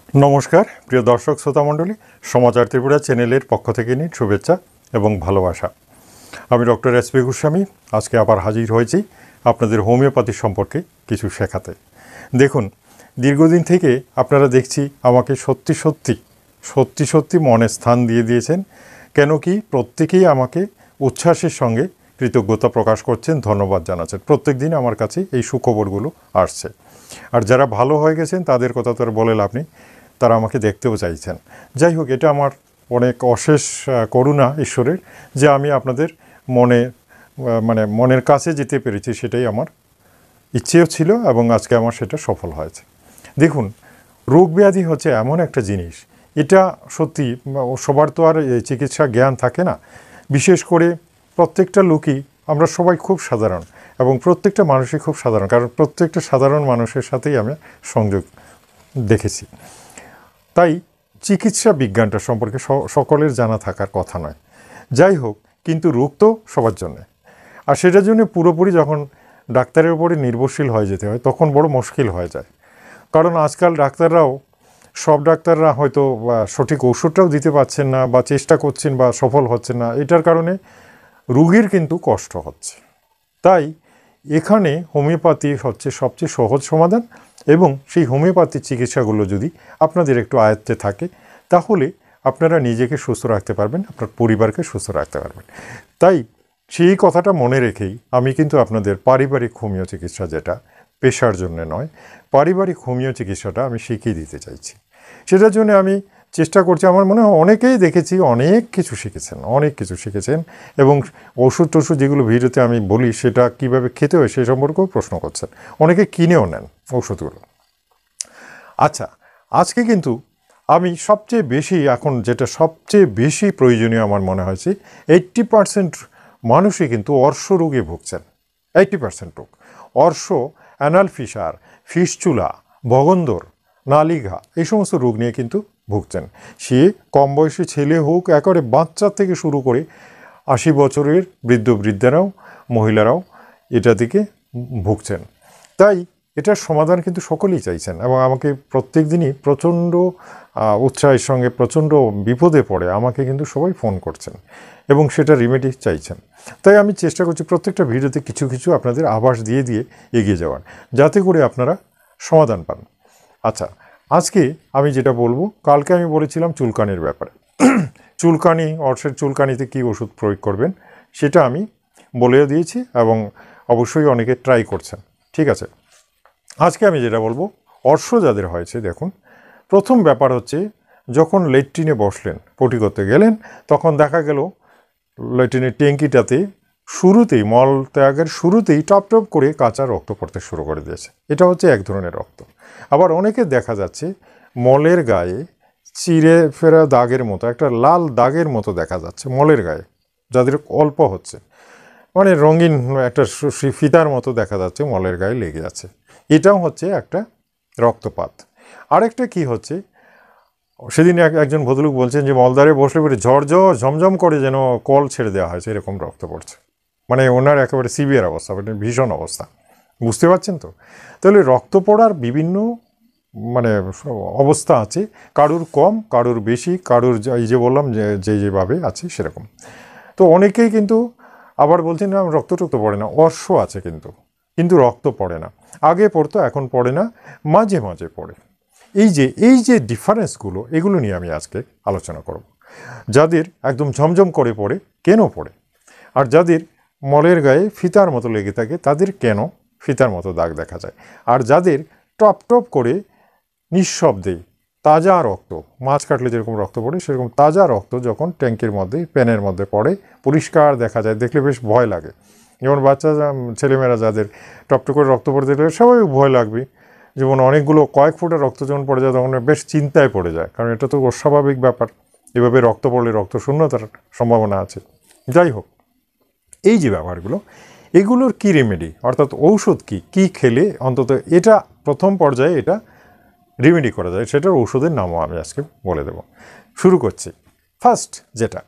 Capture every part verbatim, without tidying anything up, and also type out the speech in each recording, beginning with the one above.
नमस्कार प्रिय दर्शक श्रोता मंडली समाचार त्रिपुरा चैनेलेर पक्ष थेके निये शुभेच्छा एवं भालोबासा। आमि डॉक्टर एसपी गोस्वामी आज के आबार हाजिर हयेछि आपनादेर होमिओपैथी सम्पर्के किछु शेखाते। देखुन दीर्घदिन थेके आपनारा देखछि आमाके सत्यि सत्यि सत्यि सत्यि मने स्थान दिये दियेछेन। केन कि प्रत्येकेई आमाके उच्छ्वासेर संगे कृतज्ञता प्रकाश करछेन, धन्यवाद जानाচ্ছেন। प्रत्येक दिन आमार काছে এই সুখবরগুলো আসছে। আর যারা ভালো হয়ে গেছেন তাদের কথা তো আর বলে লাভ নেই, তারা আমাকে দেখতেও চাইছেন। যাই হোক, এটা আমার অনেক অশেষ করুণা ঈশ্বরের যে আমি আপনাদের মনে মানে মনের কাছে যেতে পেরেছি, সেটাই আমার ইচ্ছেও ছিল এবং আজকে আমার সেটা সফল হয়েছে। দেখুন, রোগ ব্যাধি হচ্ছে এমন একটা জিনিস, এটা সত্যি সবার তো আর চিকিৎসা জ্ঞান থাকে না। বিশেষ করে প্রত্যেকটা লোকই আমরা সবাই খুব সাধারণ এবং প্রত্যেকটা মানুষই খুব সাধারণ, কারণ প্রত্যেকটা সাধারণ মানুষের সাথেই আমি সংযোগ দেখেছি। তাই চিকিৎসা বিজ্ঞানটা সম্পর্কে সকলের জানা থাকার কথা নয়। যাই হোক, কিন্তু রোগ তো সবার জন্য, আর সেটার জন্য পুরোপুরি যখন ডাক্তারের উপরে নির্ভরশীল হয়ে যেতে হয় তখন বড় মুশকিল হয়ে যায়। কারণ আজকাল ডাক্তাররাও সব ডাক্তাররা হয়তো সঠিক ওষুধটাও দিতে পারছেন না বা চেষ্টা করছেন বা সফল হচ্ছেন না, এটার কারণে রোগীর কিন্তু কষ্ট হচ্ছে। তাই এখানে হোমিওপ্যাথি হচ্ছে সবচেয়ে সহজ সমাধান এবং সেই হোমিওপ্যাথি চিকিৎসাগুলো যদি আপনাদের একটু আয়ত্তে থাকে তাহলে আপনারা নিজেকে সুস্থ রাখতে পারবেন, আপনার পরিবারকে সুস্থ রাখতে পারবেন। তাই সেই কথাটা মনে রেখেই আমি কিন্তু আপনাদের পারিবারিক হোমিও চিকিৎসা, যেটা পেশার জন্য নয়, পারিবারিক হোমিও চিকিৎসাটা আমি শিখিয়ে দিতে চাইছি। সেটার জন্য আমি চেষ্টা করছি। আমার মনে হয় অনেকেই দেখেছি অনেক কিছু শিখেছেন, অনেক কিছু শিখেছেন এবং ওষুধ টষুধ যেগুলো ভিডিওতে আমি বলি সেটা কিভাবে খেতে হয় সেই সম্পর্কেও প্রশ্ন করছেন, অনেকে কিনেও নেন ওষুধগুলো। আচ্ছা, আজকে কিন্তু আমি সবচেয়ে বেশি এখন যেটা সবচেয়ে বেশি প্রয়োজনীয় আমার মনে হয়েছে, এইট্টি পার্সেন্ট মানুষই কিন্তু অর্শ রোগে ভুগছেন। এইট্টি পার্সেন্ট রোগ অর্শ, অ্যানাল ফিসার, ফিসচুলা, ভগন্দর, নালিঘা, এই সমস্ত রোগ নিয়ে কিন্তু ভুগছেন। সে কম বয়সী ছেলে হোক, একেবারে বাচ্চা থেকে শুরু করে আশি বছরের বৃদ্ধ বৃদ্ধারাও, মহিলারাও এটা থেকে ভুগছেন। তাই এটার সমাধান কিন্তু সকলেই চাইছেন এবং আমাকে প্রত্যেক দিনই প্রচণ্ড উৎসাহের সঙ্গে প্রচণ্ড বিপদে পড়ে আমাকে কিন্তু সবাই ফোন করছেন এবং সেটা রিমেডি চাইছেন। তাই আমি চেষ্টা করছি প্রত্যেকটা ভিডিওতে কিছু কিছু আপনাদের আভাস দিয়ে দিয়ে এগিয়ে যাওয়ার, যাতে করে আপনারা সমাধান পান। আচ্ছা, আজকে আমি যেটা বলবো, কালকে আমি বলেছিলাম চুলকানির ব্যাপারে। চুলকানি, অর্শের চুলকানিতে কী ওষুধ প্রয়োগ করবেন সেটা আমি বলেও দিয়েছি এবং অবশ্যই অনেকে ট্রাই করছেন। ঠিক আছে, আজকে আমি যেটা বলবো, অর্শ যাদের হয়েছে, দেখুন, প্রথম ব্যাপার হচ্ছে যখন ল্যাট্রিনে বসলেন, পটি করতে গেলেন, তখন দেখা গেল ল্যাট্রিনের ট্যাঙ্কিটাতে শুরুতেই, মল ত্যাগের শুরুতেই টপ টপ করে কাঁচা রক্ত পড়তে শুরু করে দিয়েছে। এটা হচ্ছে এক ধরনের রক্ত। আবার অনেকে দেখা যাচ্ছে মলের গায়ে চিরে ফেরা দাগের মতো, একটা লাল দাগের মতো দেখা যাচ্ছে মলের গায়ে, যাদের অল্প হচ্ছে, মানে রঙিন একটা ফিতার মতো দেখা যাচ্ছে মলের গায়ে লেগে আছে। এটাও হচ্ছে একটা রক্তপাত। আরেকটা কি হচ্ছে, সেদিন এক একজন ভদ্রলোক বলছেন যে মলদ্বারে বসলে পরে ঝরঝর ঝমঝম করে যেন কল ছেড়ে দেওয়া হয়েছে, এরকম রক্ত পড়ছে। মানে ওনার একেবারে সিভিয়ার অবস্থা, মানে ভীষণ অবস্থা। বুঝতে পারছেন তো? তাহলে রক্ত পড়ার বিভিন্ন মানে অবস্থা আছে, কারুর কম, কারুর বেশি, কারুর এই যে বললাম যে যে যেভাবে আছে সেরকম। তো অনেকেই কিন্তু আবার বলছেন না রক্ত টক্ত পড়ে না, অর্শ আছে কিন্তু কিন্তু রক্ত পড়ে না। আগে পড়তো, এখন পড়ে না, মাঝে মাঝে পড়ে। এই যে এই যে ডিফারেন্সগুলো, এগুলো নিয়ে আমি আজকে আলোচনা করব। যাদের একদম ঝমঝম করে পড়ে, কেন পড়ে? আর যাদের মলের গায়ে ফিতার মতো লেগে থাকে, তাদের কেন ফিতার মতো দাগ দেখা যায়? আর যাদের টপ টপ করে নিঃশব্দে তাজা রক্ত, মাছ কাটলে যেরকম রক্ত পড়ে সেরকম তাজা রক্ত যখন ট্যাঙ্কের মধ্যে, প্যানের মধ্যে পড়ে, পরিষ্কার দেখা যায়, দেখলে বেশ ভয় লাগে। যেমন বাচ্চা ছেলেমেয়েরা যাদের টপ টপ করে রক্ত পড়ে দেখলে সবাই ভয় লাগবে। যেমন অনেকগুলো কয়েক ফুটা রক্ত যখন পড়ে যায় তখন বেশ চিন্তায় পড়ে যায়, কারণ এটা তো অস্বাভাবিক ব্যাপার। এভাবে রক্ত পড়লে রক্ত শূন্যতার সম্ভাবনা আছে। যাই হোক, এই যে ব্যাপারগুলো, এগুলোর কী রেমেডি, অর্থাৎ ঔষধ কী কী খেলে অন্তত এটা প্রথম পর্যায়ে এটা রেমেডি করা যায়, সেটার ঔষধের নামও আমি আজকে বলে দেব। শুরু করছি। ফার্স্ট যেটা,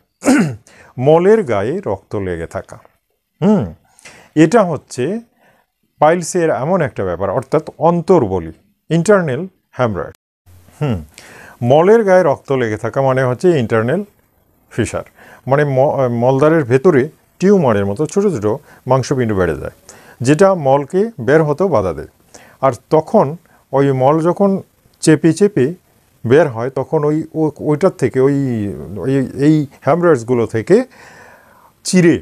মলের গায়ে রক্ত লেগে থাকা, হুম এটা হচ্ছে পাইলসের এমন একটা ব্যাপার, অর্থাৎ অন্তর্বলি, ইন্টারনাল হ্যামরয়েড। হুম মলের গায়ে রক্ত লেগে থাকা মানে হচ্ছে ইন্টারনাল ফিশার, মানে মলদ্বারের ভেতরে টিউমারের মতো ছোটো ছোটো মাংসপিণ্ড বেড়ে যায়, যেটা মলকে বের হতেও বাধা দেয়। আর তখন ওই মল যখন চেপে চেপে বের হয় তখন ওই ওইটার থেকে ওই এই হ্যামরয়েডসগুলো থেকে চিরে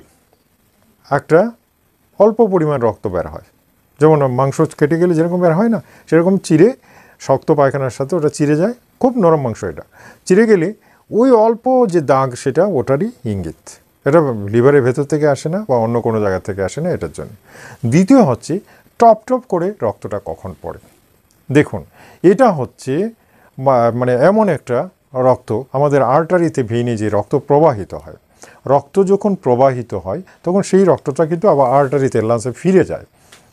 একটা অল্প পরিমাণ রক্ত বের হয়, যেমন মাংস কেটে গেলে যেরকম বের হয় না, সেরকম চিরে শক্ত পায়খানার সাথে ওটা চিরে যায়, খুব নরম মাংস। এটা চিরে গেলে ওই অল্প যে দাগ সেটা ওটারই ইঙ্গিত, এটা লিভারের ভেতর থেকে আসে না বা অন্য কোনো জায়গা থেকে আসে না এটার জন্য। দ্বিতীয় হচ্ছে টপ টপ করে রক্তটা কখন পড়ে। দেখুন এটা হচ্ছে মানে এমন একটা রক্ত, আমাদের আর্টারিতে ভেইনে যে রক্ত প্রবাহিত হয়, রক্ত যখন প্রবাহিত হয় তখন সেই রক্তটা কিন্তু আবার আর্টারিতে লাঞ্চে ফিরে যায়।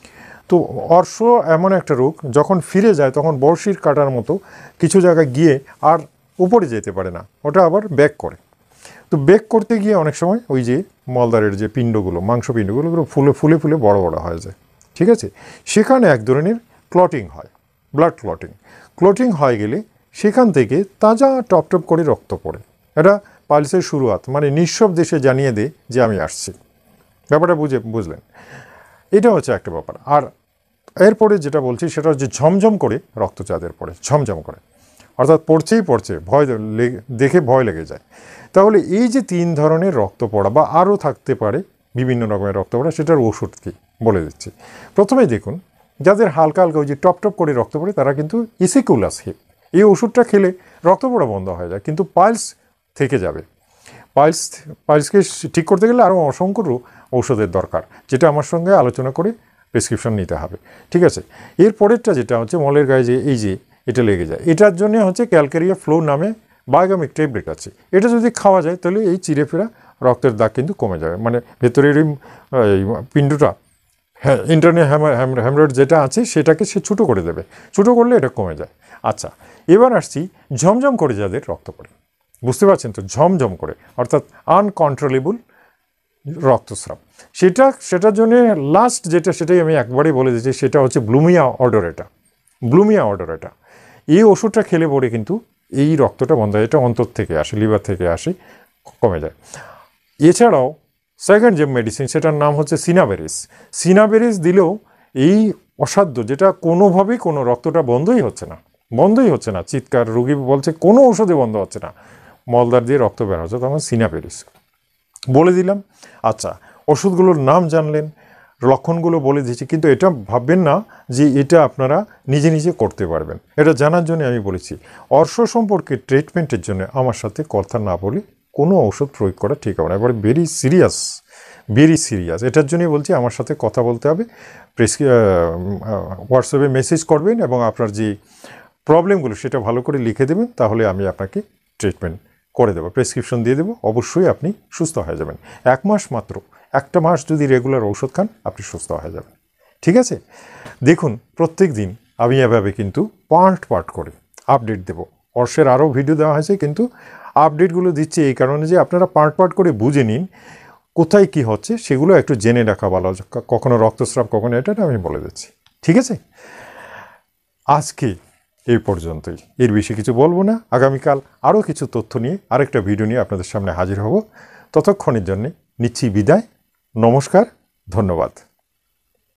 তো অর্শ এমন একটা রোগ, যখন ফিরে যায় তখন বড়শির কাটার মতো কিছু জায়গায় গিয়ে আর উপরে যেতে পারে না, ওটা আবার ব্যাক করে। তো ব্যাক করতে গিয়ে অনেক সময় ওই যে মলদ্বারের যে পিণ্ডগুলো, মাংসপিণ্ডগুলো ওগুলো ফুলে ফুলে ফুলে বড় বড় হয়ে যায়, ঠিক আছে। সেখানে এক ধরনের ক্লটিং হয়, ব্লাড ক্লটিং। ক্লটিং হয়ে গেলে সেখান থেকে তাজা টপ টপ করে রক্ত পড়ে। এটা পালসের শুরুয়াত, মানে নিঃশব্দে সে জানিয়ে দেয় যে আমি আসছি। ব্যাপারটা বুঝে বুঝলেন, এটা হচ্ছে একটা ব্যাপার। আর এরপরে যেটা বলছি সেটা হচ্ছে ঝমঝম করে রক্তচাঁদের পড়ে, ঝমঝম করে, অর্থাৎ পড়ছেই পড়ছে, ভয় দেখে ভয় লেগে যায়। তাহলে এই যে তিন ধরনের রক্ত পড়া বা আরও থাকতে পারে বিভিন্ন রকমের রক্ত পড়া, সেটার ওষুধ কি বলে দিচ্ছি। প্রথমেই দেখুন, যাদের হালকা হালকা ওই যে টপ টপ করে রক্ত পড়ে তারা কিন্তু ইসিকুলাস হিপ, এই ওষুধটা খেলে রক্ত পড়া বন্ধ হয়ে যায়, কিন্তু পাইলস থেকে যাবে। পাইলস পাইলসকে ঠিক করতে গেলে আরও অসংখ্য ঔষধের দরকার, যেটা আমার সঙ্গে আলোচনা করে প্রেসক্রিপশন নিতে হবে, ঠিক আছে। এর পরেরটা যেটা হচ্ছে মলের গায়ে যে এই যে এটা লেগে যায়, এটার জন্য হচ্ছে ক্যালকেরিয়া ফ্লো নামে বায়োগামিক ট্যাবলেট আছে। এটা যদি খাওয়া যায় তাহলে এই চিরে ফেরা রক্তের দাগ কিন্তু কমে যাবে, মানে ভেতরের এই পিণ্ডটা, হ্যাঁ, ইন্টারনাল হ্যামরয়েড যেটা আছে সেটাকে সে ছোটো করে দেবে, ছোটো করলে এটা কমে যায়। আচ্ছা, এবার আসছি ঝমঝম করে যাদের রক্ত পড়ে, বুঝতে পারছেন তো, ঝমঝম করে অর্থাৎ আনকন্ট্রোলেবল রক্তস্রাব, সেটা সেটার জন্য লাস্ট যেটা সেটাই আমি একবারেই বলে দিচ্ছি, সেটা হচ্ছে ব্লুমিয়া অর্ডারেটা। ব্লুমিয়া অর্ডারেটা এই ওষুধটা খেলে পরে কিন্তু এই রক্তটা বন্ধ হয়, এটা অন্তর থেকে আসে, লিভার থেকে আসে, কমে যায়। এছাড়াও সেকেন্ড যে মেডিসিন সেটার নাম হচ্ছে সিনাবেরিস। সিনাবেরিস দিলেও এই অসাধ্য, যেটা কোনোভাবেই কোনো রক্তটা বন্ধই হচ্ছে না, বন্ধই হচ্ছে না, চিৎকার, রুগী বলছে কোনো ওষুধে বন্ধ হচ্ছে না, মলদ্বার দিয়ে রক্ত বের হচ্ছে, তখন সিনাবেরিস বলে দিলাম। আচ্ছা, ওষুধগুলোর নাম জানলেন, লক্ষণগুলো বলে দিয়েছি, কিন্তু এটা ভাববেন না যে এটা আপনারা নিজে নিজে করতে পারবেন। এটা জানার জন্য আমি বলেছি, অর্শ সম্পর্কে ট্রিটমেন্টের জন্য আমার সাথে কথা না বলে কোনো ওষুধ প্রয়োগ করা ঠিক হবে না, এবারে ভেরি সিরিয়াস, ভেরি সিরিয়াস। এটার জন্যই বলছি আমার সাথে কথা বলতে হবে, প্রেসক্রি হোয়াটসঅ্যাপে মেসেজ করবেন এবং আপনার যে প্রবলেমগুলো সেটা ভালো করে লিখে দেবেন, তাহলে আমি আপনাকে ট্রিটমেন্ট করে দেবো, প্রেসক্রিপশন দিয়ে দেবো, অবশ্যই আপনি সুস্থ হয়ে যাবেন। এক মাস মাত্র, একটা মাস যদি রেগুলার ওষুধ খান আপনি সুস্থ হয়ে যাবেন, ঠিক আছে। দেখুন প্রত্যেক দিন আমি এভাবে কিন্তু পার্ট পার্ট করে আপডেট দেবো। অর্শের আরও ভিডিও দেওয়া হয়েছে, কিন্তু আপডেটগুলো দিচ্ছি এই কারণে যে আপনারা পার্ট পার্ট করে বুঝে নিন কোথায় কি হচ্ছে, সেগুলো একটু জেনে রাখা ভালো, কখনো রক্তস্রাব কখনো এটা আমি বলে দিচ্ছি, ঠিক আছে। আজকে এই পর্যন্তই, এর বেশি কিছু বলবো না। আগামীকাল আরও কিছু তথ্য নিয়ে আরেকটা ভিডিও নিয়ে আপনাদের সামনে হাজির হব। ততক্ষণের জন্যে নিচ্ছি বিদায়, নমস্কার, ধন্যবাদ।